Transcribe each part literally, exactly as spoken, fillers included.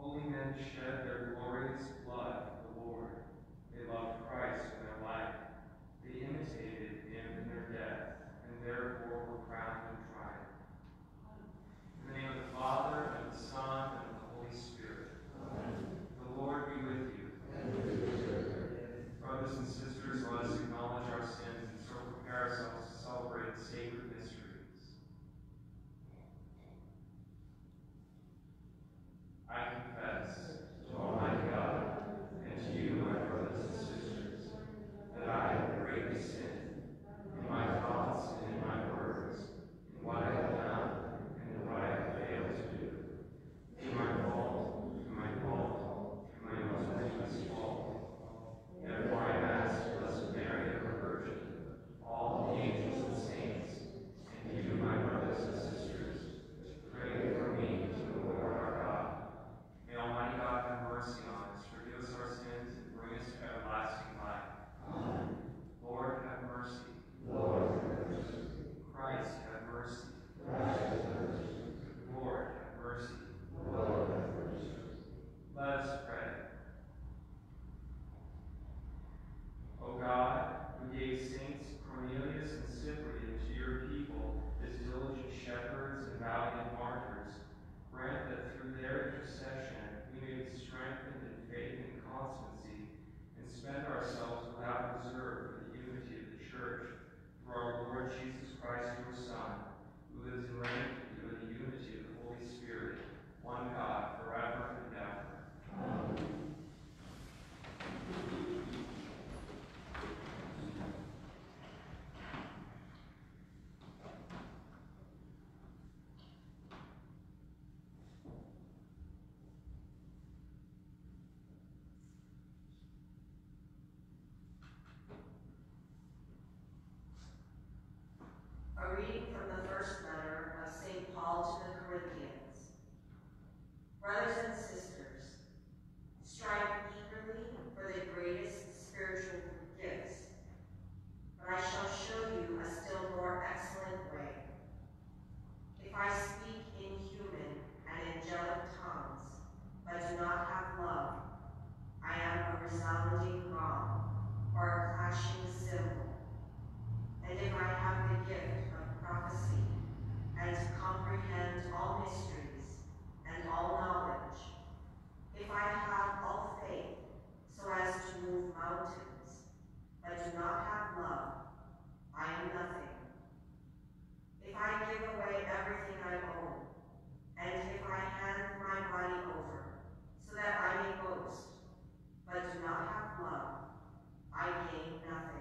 Holy men shed their glorious blood for the Lord. They loved Christ in their life. They imitated him in their death, and therefore were crowned in triumph. In the name of the Father, and of the Son, and of the Holy Spirit. Amen. The Lord be with you. And with your spirit. Brothers and sisters, let us acknowledge our sins and so prepare ourselves to celebrate the sacred mysteries. I confess to Almighty God and to you, my brothers and sisters, that I have greatly sinned in my thoughts and in my words, in what I have done and in what I have failed to do. Through my fault, through my fault, through my most grievous fault. Therefore I ask Blessed Mary, ever Virgin, all the angels and saints, and you, my brothers and sisters, to pray for me to the Lord our God. May Almighty God have mercy on us, forgive us our sins, and bring us to everlasting life. Amen. Lord, have mercy. Lord, have mercy. Christ, have mercy. Christ, have mercy. Lord, have mercy. Lord, have mercy. Let us pray. O God, who gave Saints Cornelius and Cyprian to your people as diligent shepherds and valiant martyrs, grant that through their intercession we may be strengthened in faith and constancy, and spend ourselves without reserve for the unity of the Church, through our Lord Jesus Christ, your Son, who lives and reigns with you in the unity of the Holy Spirit, one God, forever and ever. Amen. A reading from the first letter of Saint Paul to the Corinthians. Brothers and sisters, strive eagerly for the greatest spiritual gifts, but I shall show you a still more excellent way. If I speak in human and angelic tongues, but do not have love, I am a resounding gong or a clashing cymbal. And if I have the gift of prophecy, and to comprehend all mysteries and all knowledge, if I have all faith so as to move mountains, but do not have love, I am nothing. If I give away everything I own, and if I hand my body over so that I may boast, but do not have love, I gain nothing.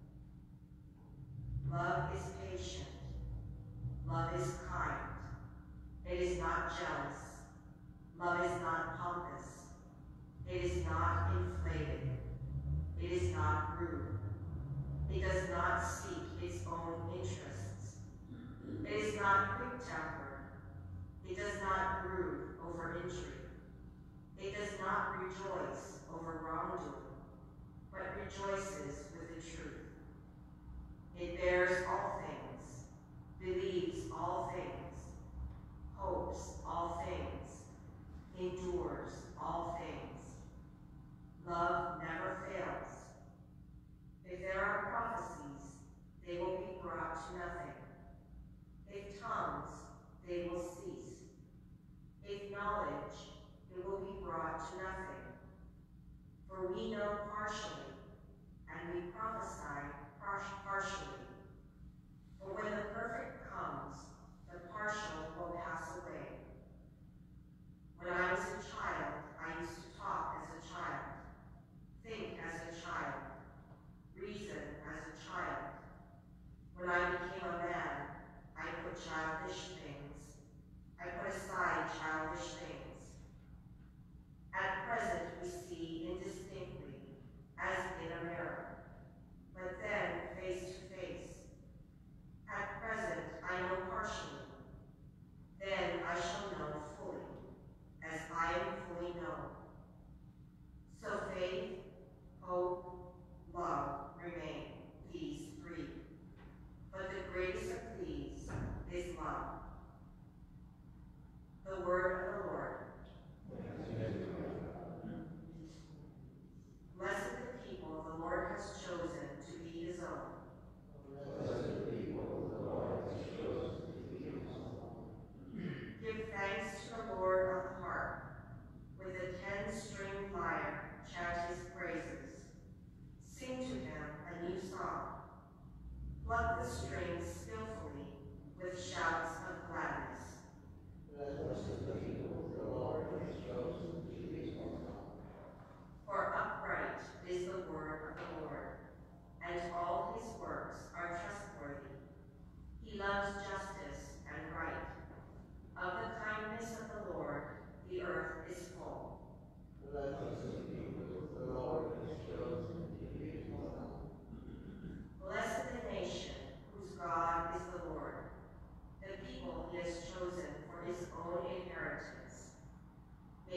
Love is patient. Love is kind. It is not jealous. Love is not pompous. It is not inflated. It is not rude. It does not seek its own interests. It is not quick-tempered. It does not brood over injury. It does not rejoice over wrongdoing, but rejoices with the truth. It bears all things, believes all things, hopes all things, endures all things. Love never fails. If there are prophecies, they will be brought to nothing. If tongues, they will cease. If knowledge, it will be brought to nothing. For we know partially, and we prophesy partially. But when the perfect comes, the partial will pass away. When I was a child, I used to talk as a child, think as a child, reason as a child. When I became a man, I put childish things. I put aside childish things. At present we see indistinctly, as in a mirror. But then, face to face,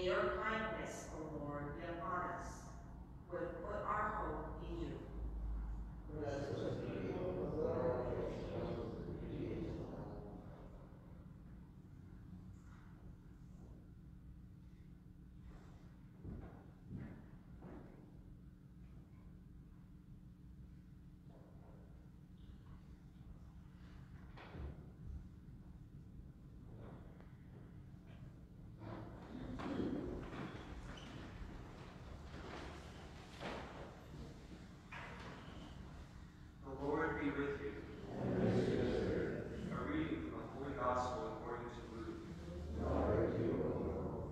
May your kindness, O Lord, be upon us, who have put our hope in you. The Lord be with you. And with your spirit. A reading from the Holy Gospel according to Luke. Glory to you, O Lord.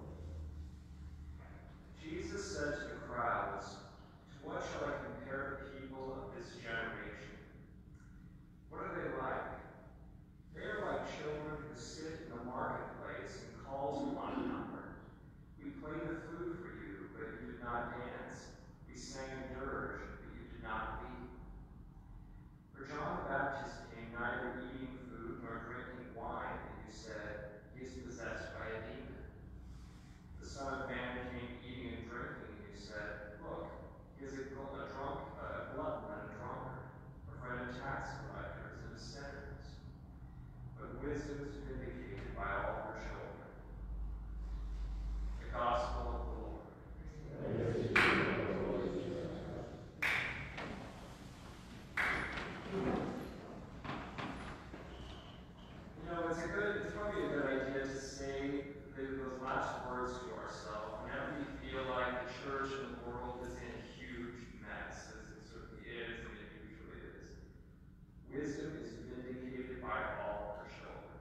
Jesus said to the crowds, "To what shall I compare the people of this generation? What are they like? They are like children who sit in the marketplace and call to one another. We played the flute for you, but you did not dance. We sang a dirge, but you did not weep. For John the Baptist came neither eating food nor drinking wine, and you said, he is possessed by a demon. The Son of Man came eating and drinking, and you said, look, he is a, a drunk, a glutton and a drunkard, a friend of tax collectors and of sinners. But wisdom is vindicated by all her children." The Gospel of the Lord. Praise to you, O Lord Jesus Christ. You know, it's a good, it's probably a good idea to say those last words to ourselves whenever we feel like the church and the world is in a huge mess, as it certainly is, and it usually is. Wisdom is vindicated by all her children.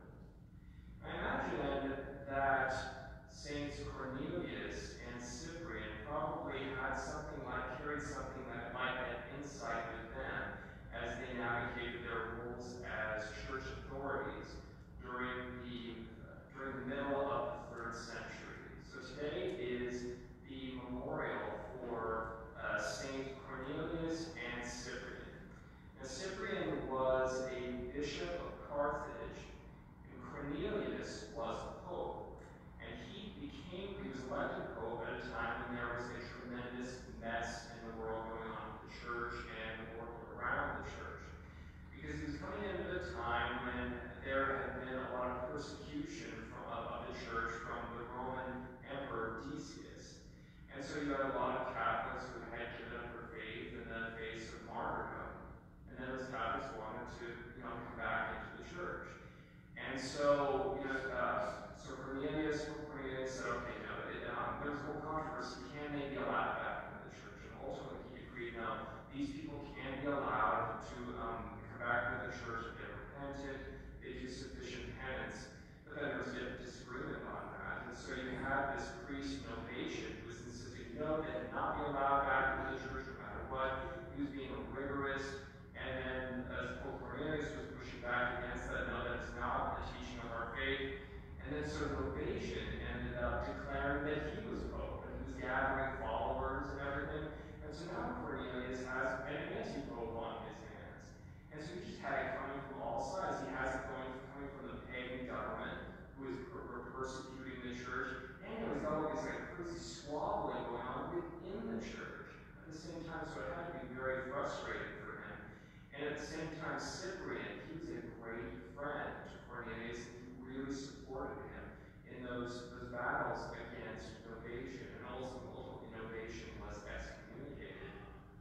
I imagine that Saints Cornelius and Cyprian probably had something like, carried something that like that insight with them as they navigated their roles as church authorities during the, uh, during the middle of the third century. So today is the memorial for uh, Saint Cornelius and Cyprian. Now, Cyprian was a bishop of Carthage, and Cornelius was the pope. And he became, he was elected pope at a time when there was a tremendous mess in the world going on with the church and the world around the church. Because he was coming into a time when there had been a lot of persecution from, of the church from the Roman Emperor Decius. And so you had a lot of Catholics who had given up their faith in the face of martyrdom. And then those Catholics wanted to, you know, come back into the church. And so, you know, uh, so Cornelius, Cornelius said, okay, no, it, um, there was a whole controversy. Can they be allowed back into the church? And ultimately he agreed, no, these people can be allowed to um, come back into the church if they repented, they do sufficient penance. But then there was a disagreement on that. And so you had this priest, Novatian, who was insisting, no, they did not be allowed back into the church no matter what. He was being rigorous. And then as Pope Cornelius was pushing back against that, no, that is not the teaching of our faith. And then so Novatian ended up declaring that he was pope, and he was gathering followers and everything. And so now Cornelius has an anti-pope on his hands. And so he just had it coming from all sides. He has it going, coming from the pagan government, who is per per persecuting the church, and there was all this like crazy squabbling going on within the church at the same time. So it had to be very frustrating for him. And at the same time, Cyprian, he was a great friend to Cornelius, and he really supported him in those, those battles against Novatian, and ultimately Novatian was excommunicated.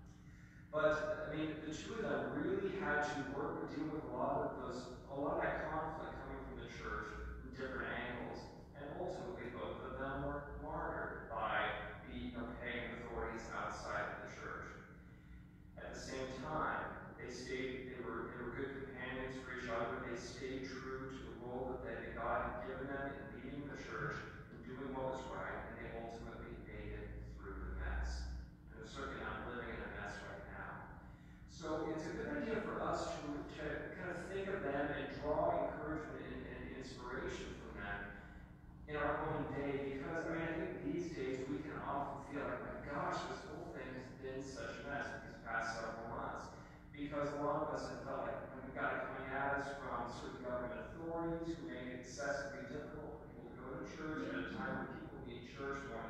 But, I mean, the two of them really had to work and deal with a lot of those, a lot of that conflict coming from the church from different angles, and ultimately both of them were martyred by the you know, pagan authorities outside of the church. At the same time, they stayed, they were, they were good companions for each other. They stayed true to the role that they, God had given them in leading the church and doing what was right, and they ultimately made it through the mess. And they're certainly not living in a mess right now. So it's a good idea for us to, to kind of think of them and draw encouragement and, and inspiration from them in our own day, because I mean, I think these days we can often feel like, my gosh, this whole thing has been such a mess these past several months. Because a lot of us have felt like when we've got it coming at us from certain government authorities who make it excessively difficult for people to go to church at a time when people need church more than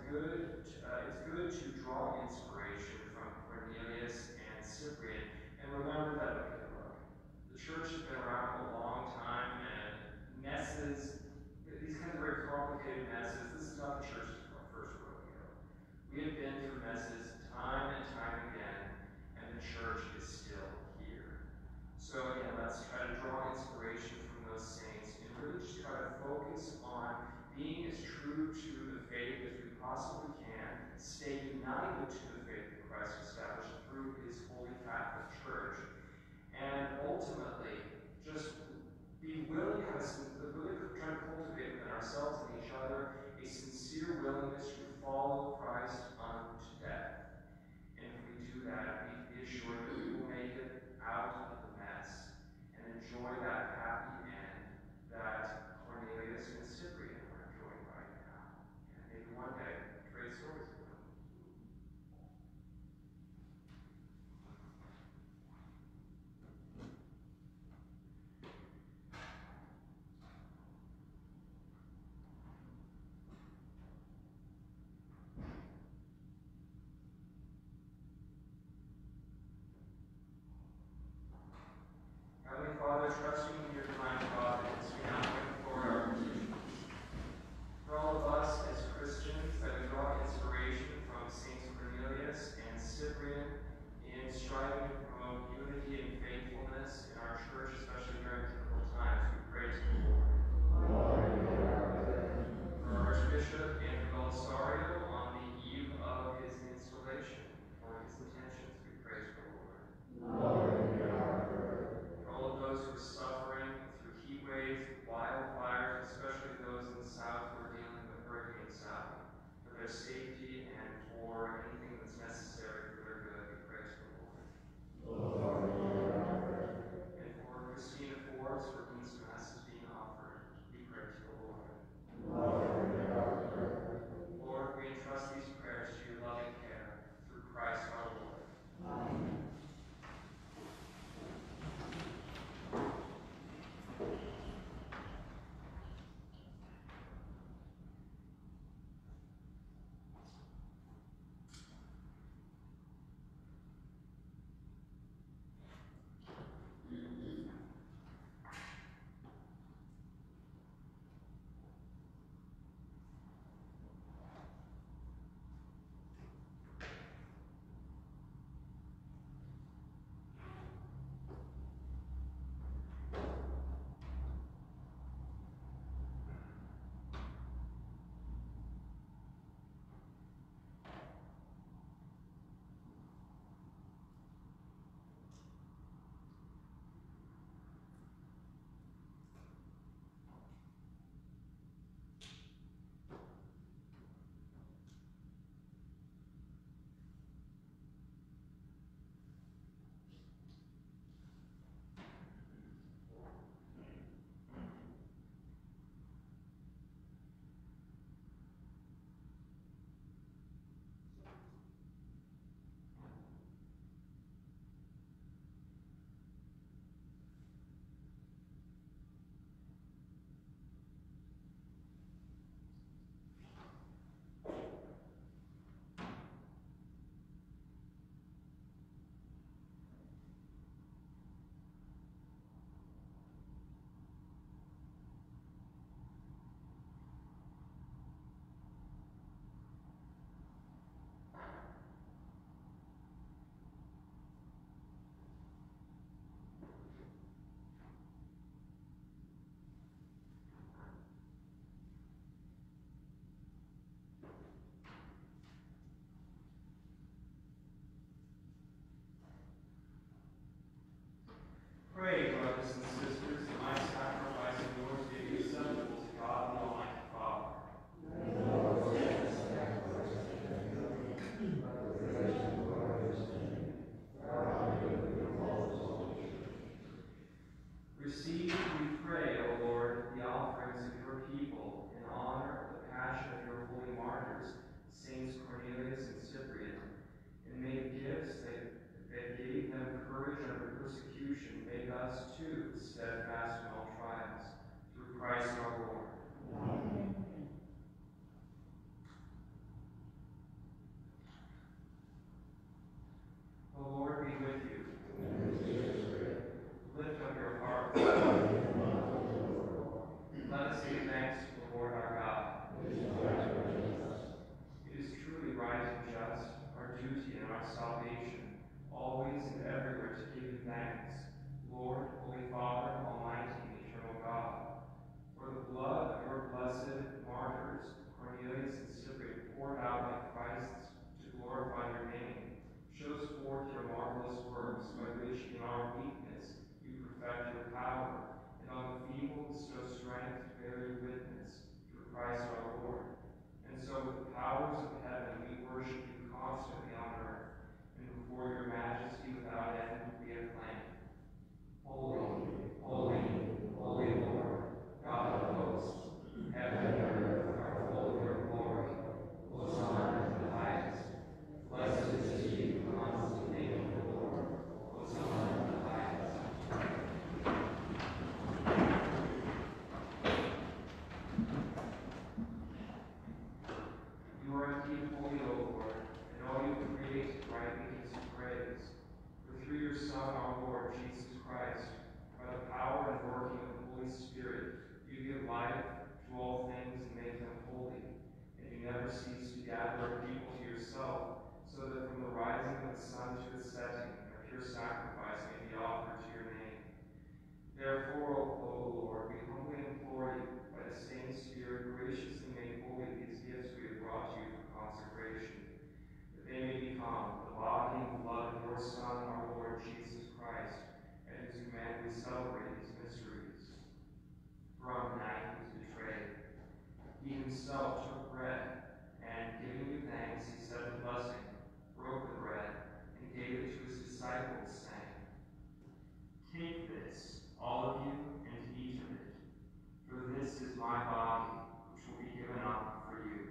good, uh, it's good to draw inspiration from Cornelius and Cyprian, and remember that, okay, look, the church has been around a long time, and messes, these kinds of very complicated messes, this is not the church's first rodeo. We have been through messes time and time again, and the church is still here. So again, let's try to draw inspiration from those saints and really just try to focus on being as true to the faith as we possibly can, stay united to the faith that Christ established through his Holy Catholic Church, and ultimately just be willing, have a, really try to cultivate within ourselves and each other a sincere willingness to follow Christ unto death. And if we do that, we be assured that we will make it out of the mess and enjoy that happy end that Cornelius and Cyprian are enjoying right now. And maybe one day, trade stories with them. Heavenly Father, trusting in your divine providence, we now bring forward our petitions. For all of us as Christians, that we draw inspiration from Saints Cornelius and Cyprian in striving to promote unity and faithfulness in our church, especially during difficult times, we pray to the Lord. For our Archbishop Andrew Belisario on the eve of his installation, for his intentions, we pray to the Lord. Those who are suffering through heat waves, wildfires, especially those in the south who are dealing with Hurricane Sally, for their safety and for anything that's necessary for their good, we pray to the Lord. And for Christina Forbes, for whom this Mass is being offered, we pray to the Lord. Lord, we entrust these prayers to your loving care through Christ our Lord. Amen. Pray, brothers and sisters, that my sacrifice and yours may be acceptable to God the Almighty Father. Receive, we pray, O Lord, the offerings of your people in honor of the passion of your holy martyrs, Saints Cornelius and Cyprian, and may the gifts that, that gave them courage under persecution make us too steadfast in all trials, through Christ our Lord. Amen. Let us give thanks to the Lord our God. It is truly right and just, our duty and our salvation, always and everywhere to give you thanks, Lord, Holy Father, Almighty and eternal God. For the blood of your blessed martyrs, Cornelius and Cyprian, poured out like Christ's to glorify your name, shows forth your marvelous works by which in our weakness you perfect your power, and on the feeble bestow strength to bear your witness, through Christ our Lord. And so with the powers of heaven we worship you constantly on earth, and before your majesty without end we acclaim. Holy, holy, holy Lord, God of hosts, heaven and earth are full of your glory. Hosanna in the highest. Blessed is he who comes in the name of the Lord. Hosanna in the highest. You are indeed holy, O Lord, and all you have created rightly gives you praise. For through your Son, our Lord, Jesus Christ, by the power and working of the Holy Spirit, you give life to all things and make them holy, and you never cease to gather a people to yourself, so that from the rising of the sun to its setting, a pure sacrifice may be offered to your name. Therefore, O Lord, we humbly implore you, by the same Spirit, graciously make holy these gifts we have brought to you for consecration, that they may become the body and blood of your Son, our Lord Jesus Christ, at whose command we celebrate these mysteries. For on the night he was betrayed, he himself took bread, and giving you thanks, he said the blessing, broke the bread, and gave it to his disciples, saying, "Take this, all of you, and eat of it, for this is my body, which will be given up for you."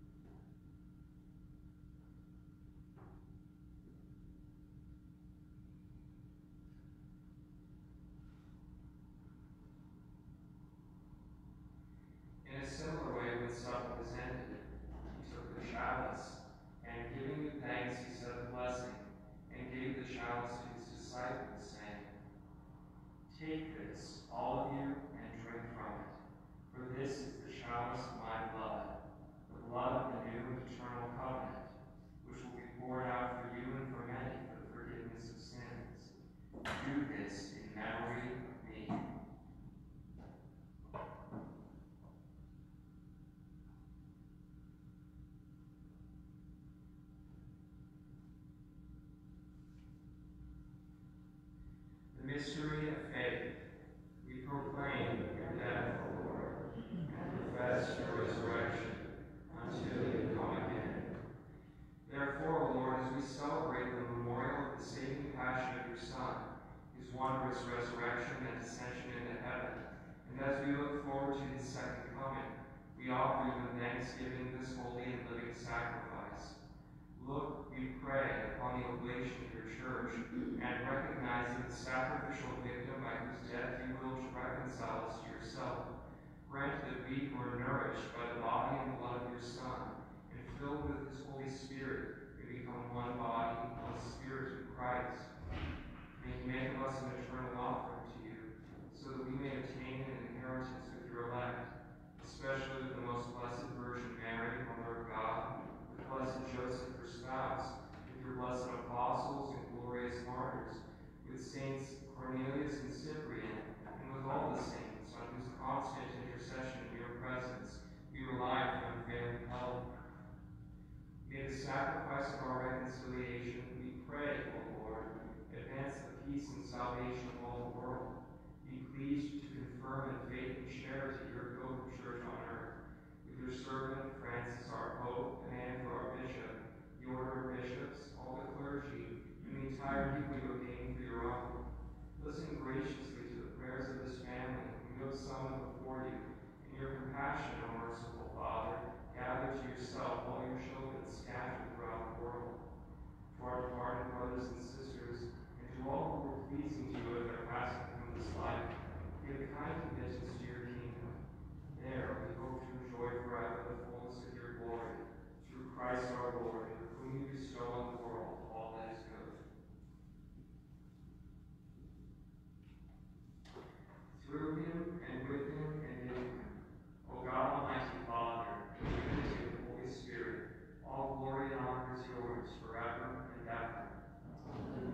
In a similar way, when supper was ended, he took the chalice, and giving you thanks, he said the blessing, and gave the chalice to his disciples, saying, "Take this, all of you, and drink from it, for this is the chalice of my blood, the blood of the new and eternal covenant, which will be poured out for you and for many for the forgiveness of sins. Do this in memory of me." The mystery of faith. We proclaim your death, O Lord, and profess your resurrection until you come again. Therefore, O Lord, as we celebrate the memorial of the saving passion of your Son, his wondrous resurrection and ascension into heaven, and as we look forward to his second coming, we offer you in thanksgiving this holy and living sacrifice. Look, we pray, upon the oblation of your church, and recognizing the sacrificial victim by whose death you will reconcile us to yourself, grant that we who are nourished by the body and blood of your Son, and filled with his Holy Spirit, may become one body, one spirit in Christ. May he make of us an eternal offering to you, so that we may obtain an inheritance with your elect, especially with the most blessed Virgin Mary, Mother of God, with blessed Joseph, her spouse, with your blessed apostles and glorious martyrs, with saints Cornelius and Cyprian, and with all the saints on whose constant intercession in your presence we rely for unfailing help. May the sacrifice of our reconciliation, we pray, O Lord, advance the peace and salvation of all the world. Be pleased to confirm in faith and charity your pilgrim church on earth, with your servant Francis, our Pope, and Andrew, our Bishop, the order of bishops, all the clergy, and the entire people you ordained for your own. Listen graciously to the prayers of this family, whom you have summoned before you. In your compassion, O merciful Father, gather to yourself all your children scattered throughout the world. To our departed brothers and sisters, and to all who were pleasing to you as their passing from this life, give through him, and with him, and in him. O God, Almighty Father, in the unity of the Holy Spirit, all glory and honor is yours forever and ever. Amen.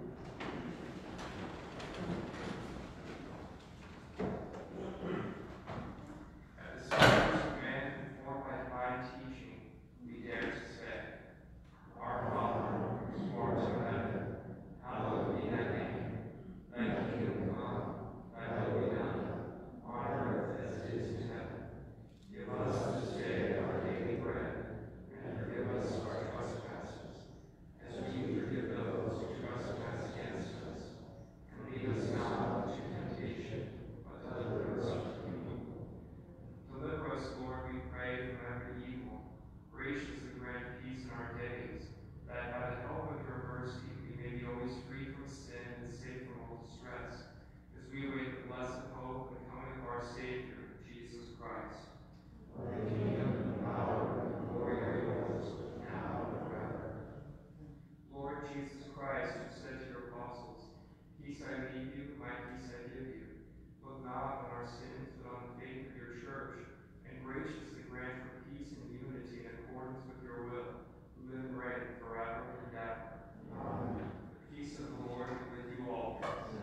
At the center of man informed by divine teaching, we dare to say, Our Father, who art in heaven, hallowed be thy name. Thy kingdom come, thy will be done, on earth as it is in heaven. Give us this day our daily bread, and forgive us our trespasses, as we forgive those who trespass against us. And lead us not into temptation, but deliver us from evil. Deliver us, Lord, we pray, from every evil. Graciously grant peace in our days, that by the help of your mercy we may be always free from sin and safe from all distress, as we await the blessed hope and coming of our Savior, Jesus Christ. For the kingdom, and power, and glory are yours, now and forever. Lord Jesus Christ, who said to your apostles, Peace I leave you, my peace I give you. Look not on our sins, but on the faith of your church, and graciously grant her peace and unity in accordance with your will, who live and reign forever and ever. Amen. The peace of the Lord be with you all.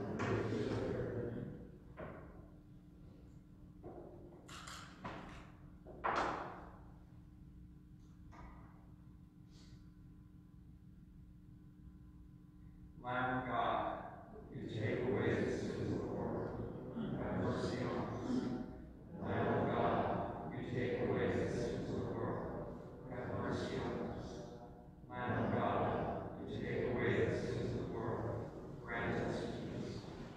Lamb of God, you take away the sins of the world, have mercy on us. Lamb of God, you take away the sins of the world, have mercy on us. Lamb of God, you take away the sins of the world, grant us peace.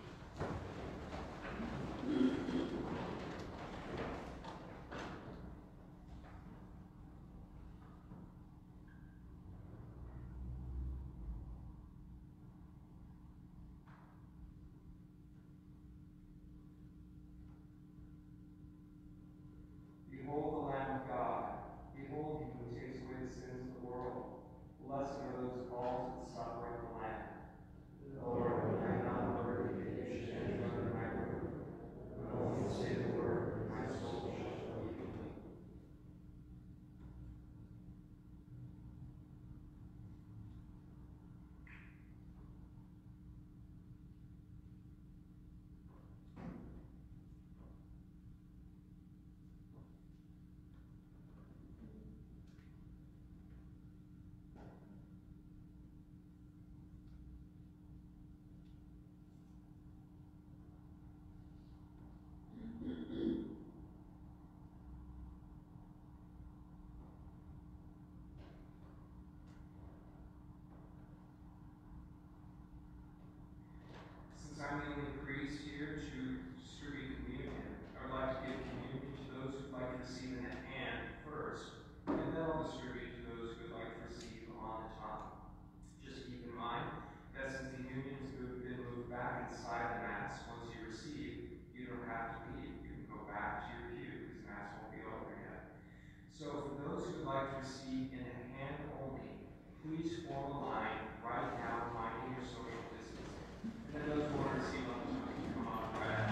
Behold the Lamb of God. Behold him who takes away the sins of the world. Blessed are those called to the supper of the Lamb. Lord, I am not worthy that you should enter under my roof, but only say the word, and my soul shall be complete. Since I'm the only priest here to distribute communion, I would like to give communion to those who would like to receive in the hand first, and then I'll distribute to those who would like to receive on the tongue. Just keep in mind that since the communion has been moved back inside the Mass, once you receive, you don't have to leave. You can go back to your pew because Mass won't be over yet. So for those who would like to receive in the hand only, please form a line right now, minding your social distancing. And then those who want to receive on the tongue can come on right.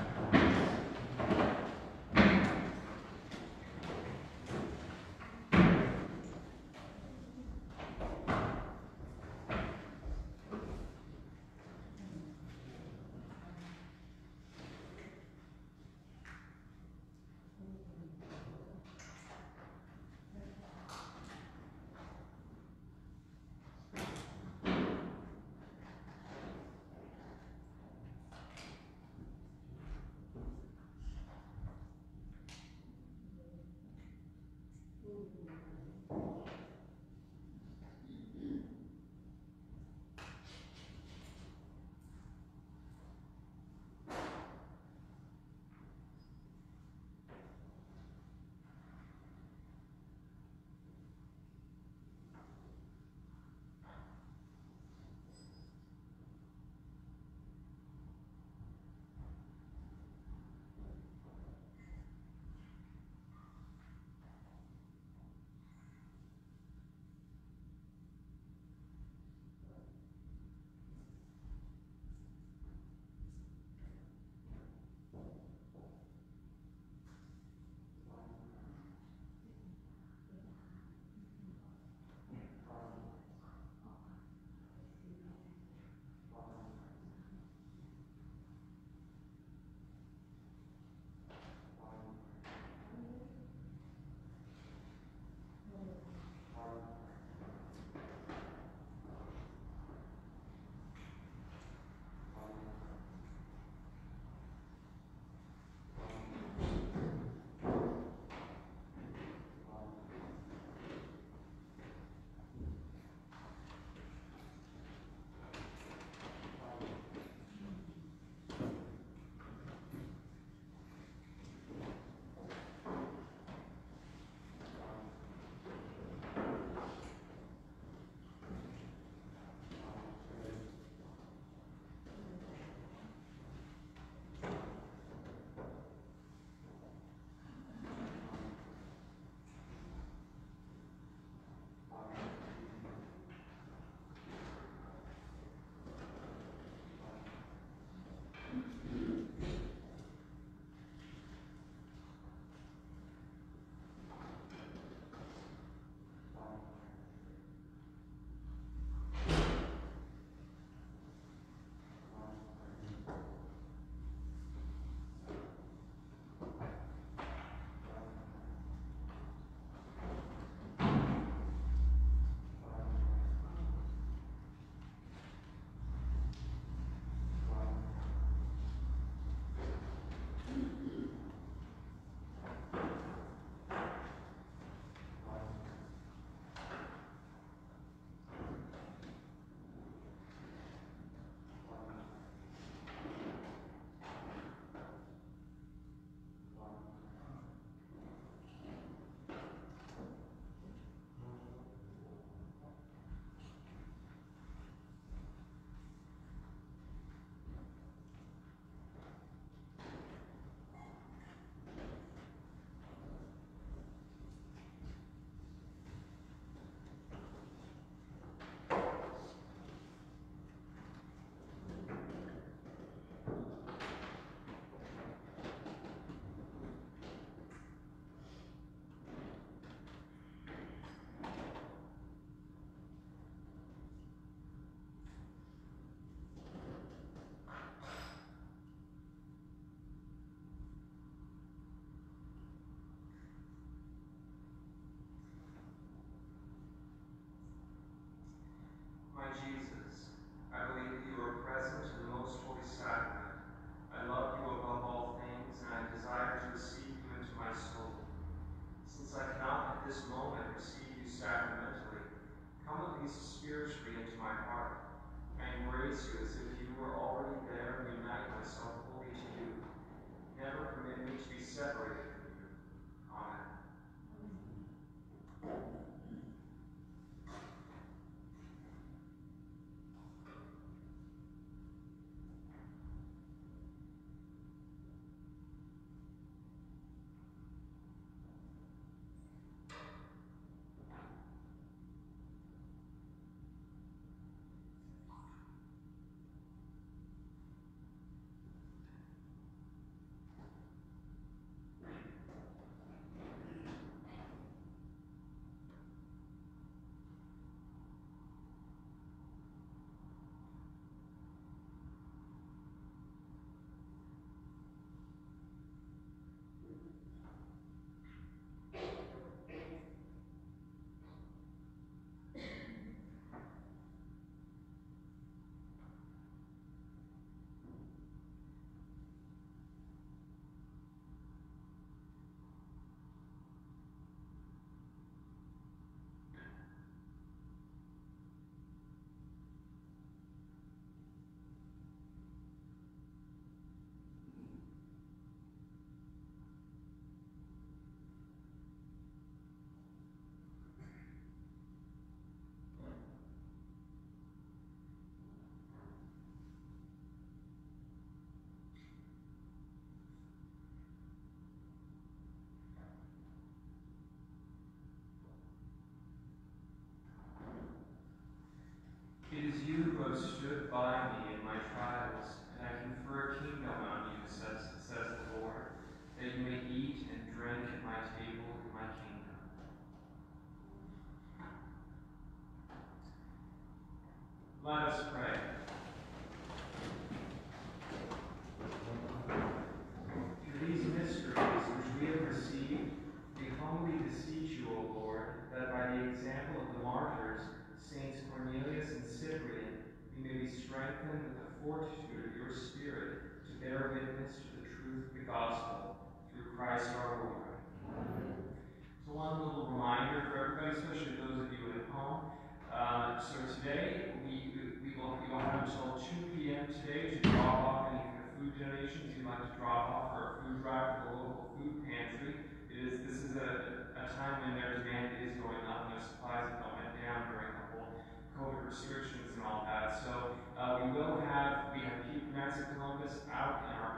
donations you'd like to drop off for a food drive for the local food pantry. It is, this is a, a time when their demand is going up and their supplies have gone down during the whole COVID restrictions and all that. So uh, we will have, we have Knights of Columbus out in our